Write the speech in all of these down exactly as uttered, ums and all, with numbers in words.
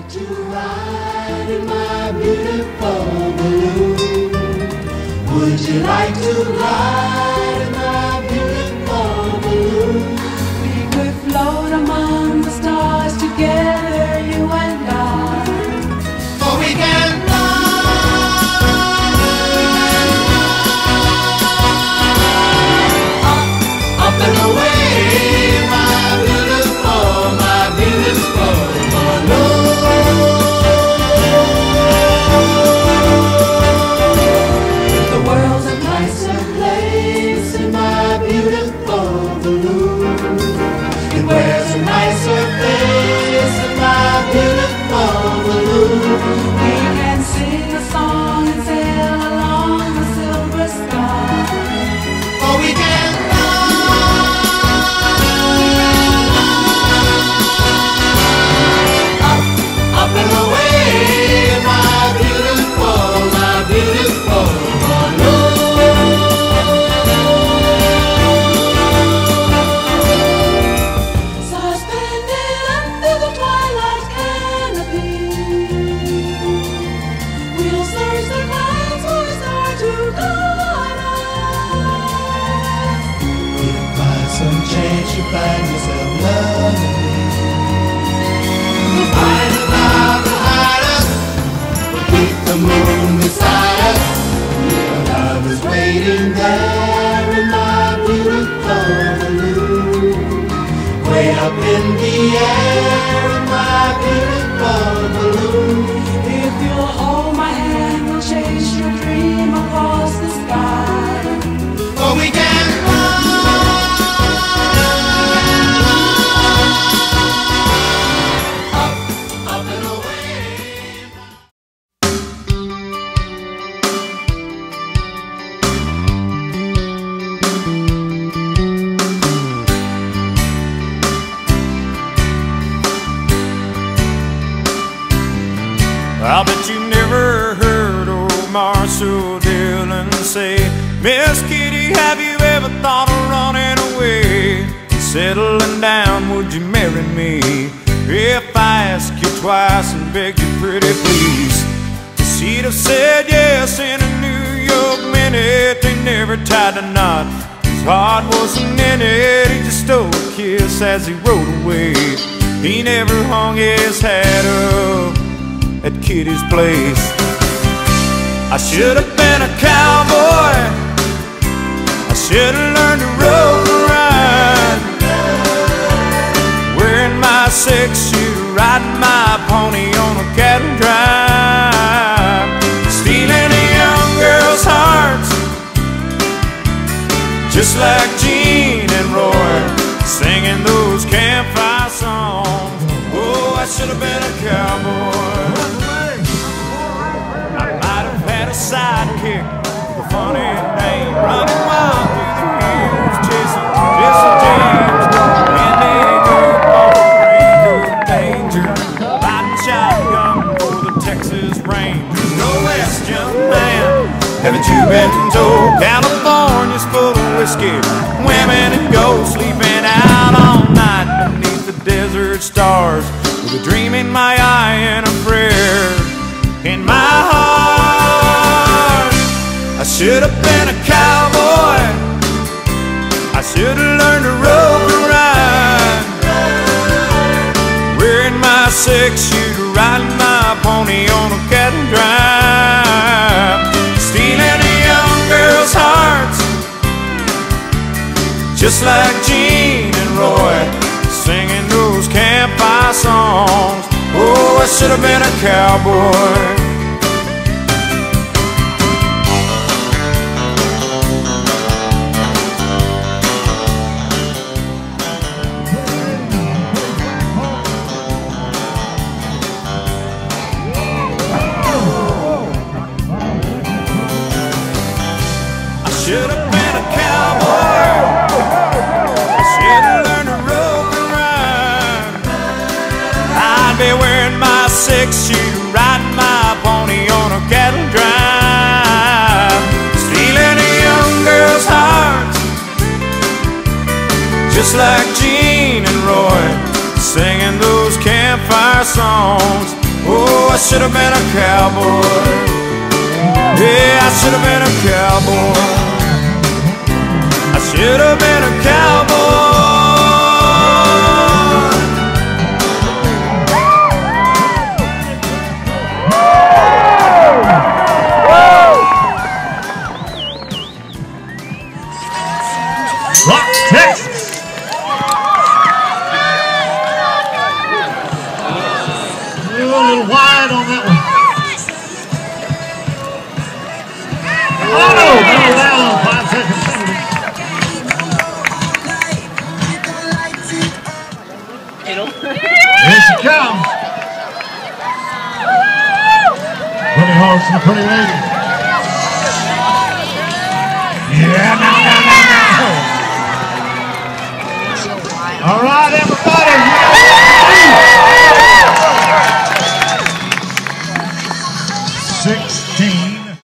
to ride in my beautiful balloon? Would you like to ride in my beautiful balloon? We could float among the stars together, you and I. For we can fly up, up and away, my beautiful, my beautiful balloon. The world's a nicer place in my beautiful balloon. It wears a nicer face in my beautiful balloon. We can sing a song and sail along the silver sky. Or we can fly up, up and away, my beautiful, my beautiful balloon. Suspended under the twilight canopy, we'll search the clouds for a star to guide us. If by some chance you find yourself loving me, we'll find a cloud to hide us. We'll keep the moon beside us. Your love is waiting there in my beautiful balloon. Way up in the air in my beautiful balloon. If you'll hold my hand, we'll chase your dream across the sky. For we can fly up, up and away. I bet you never heard old Marshall Dillon say, Miss Kitty, have you ever thought of running away? Settling down, would you marry me? If I ask you twice and beg you pretty please, she'd have said yes in a New York minute. They never tied a knot, his heart wasn't in it. He just stole a kiss as he rode away. He never hung his hat up at Kitty's place. I should have been a cowboy, I should have learned to rope and ride, wearing my six-shooter, riding my pony on a cattle drive, stealing a young girl's hearts, just like Gene and Roy, singing those campfire songs. Oh, I should have been a cowboy. Sidekick, the funny name, running wild through the hills, chasing Jesse James, Indigo, all the danger, riding shotgun for the Texas Rangers. Go west, young man, haven't you been told California's full of whiskey, women and gold, sleeping out all night beneath the desert stars, with a dream in my eye and a prayer in my heart. I should have been a cowboy, I should have learned to rope and ride, wearing my six-shooter, riding my pony on a cattle drive, stealing a young girl's hearts, just like Gene and Roy, singing those campfire songs. Oh, I should have been a cowboy. Should have been a cowboy, I should have learned to rope and ride, I'd be wearing my six-shooter, riding my pony on a cattle drive, stealing a young girl's heart, just like Gene and Roy, singing those campfire songs. should have been a cowboy. Yeah, I should have been a cowboy. I should have been a cowboy. Rock, Texas. A little wide on that one. Oh no, that'll allow on five seconds penalty. Here she comes. Pretty horse and a pretty lady. Yeah, no, no, no, no. All right, everybody. Sixteen.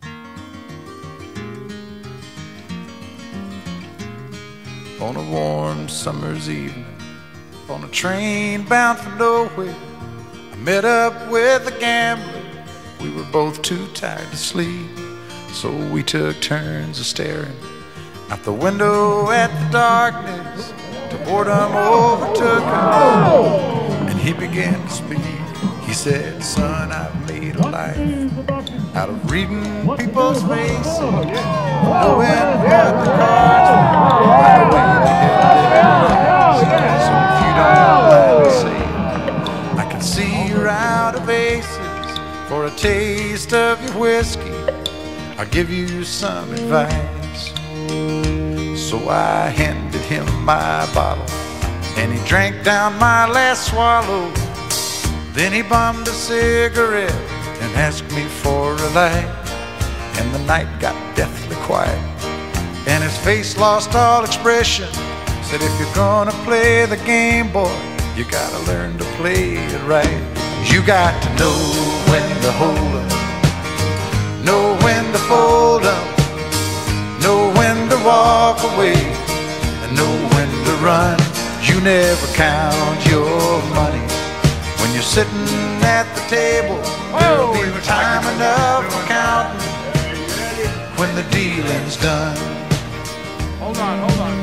On a warm summer's evening, on a train bound for nowhere, I met up with a gambler. We were both too tired to sleep, so we took turns of staring out the window at the darkness. Till boredom overtook us, and he began to speak. He said, son, I've made a life out of reading people's faces, knowing what the cards were, by the way they held their eyes. So if you don't mind me saying, I can see you're out of aces. For a taste of your whiskey, I'll give you some advice. So I handed him my bottle, and he drank down my last swallow. Then he bummed a cigarette and asked me for a light. And the night got deathly quiet, and his face lost all expression. Said, if you're gonna play the game, boy, you gotta learn to play it right. You got to know when to hold up, know when to fold up, know when to walk away, and know when to run. You never count your money when you're sitting at the table. There'll be time enough for counting when the dealing's done. Hold on, hold on.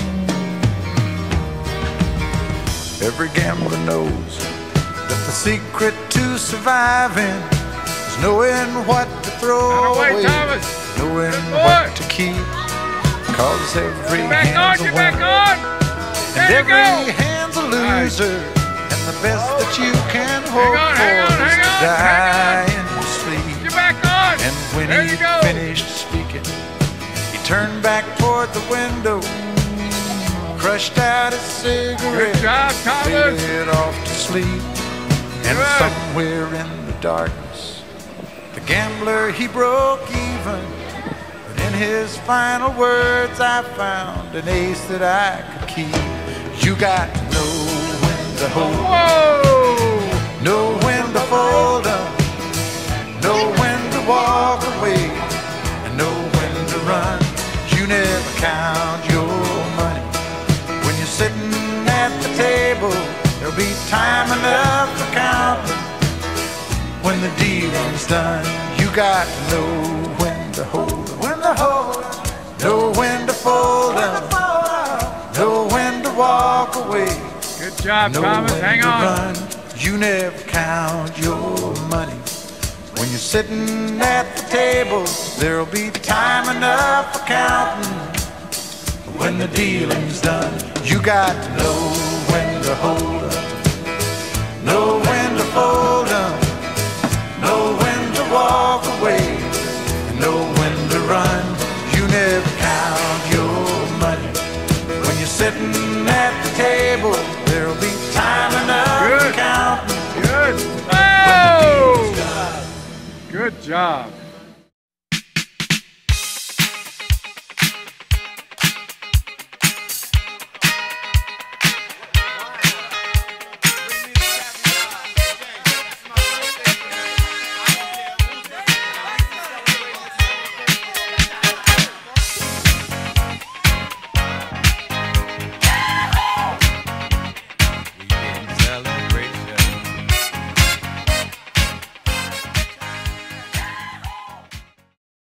Every gambler knows that the secret to surviving is knowing what to throw away, away, Thomas. knowing what to keep. Cause every hand's a winner, and every hand's a loser, and the best that you can hope on, for hang on, is hang to on, die hang in your sleep. Get back on. And when There he you go. finished speaking, he turned back toward the window, crushed out his cigarette, Good job, Thomas. faded off to sleep. And Good. somewhere in the darkness, the gambler, he broke even. But in his final words, I found an ace that I could keep. You got to know when to hold, Whoa! know when to fold up, know when to walk away, and know when to run. You never count your money when you're sitting at the table. There'll be time enough for counting when the dealing's done. You got to know when to hold 'em, when to hold 'em, know when to fold 'em, know when to walk away, Good job, know Thomas. when Hang to on. run. You never count your money when you're sitting at the table. There'll be time enough for counting when the dealing's done. You got to know when to hold 'em, know when to fold 'em, know when to walk away, and know when to run. You never count your money when you're sitting at the table. There'll be time enough Good. for counting Good. when the Oh! dealing's done. Good job.